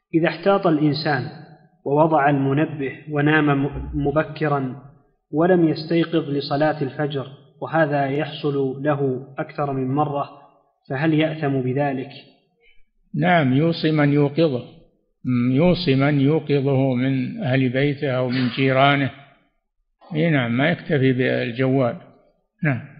إذا احتاط الإنسان ووضع المنبه ونام مبكرا ولم يستيقظ لصلاة الفجر، وهذا يحصل له أكثر من مرة، فهل يأثم بذلك؟ نعم، يوصي من يوقظه من أهل بيته أو من جيرانه. نعم، ما يكتفي بالجوال. نعم.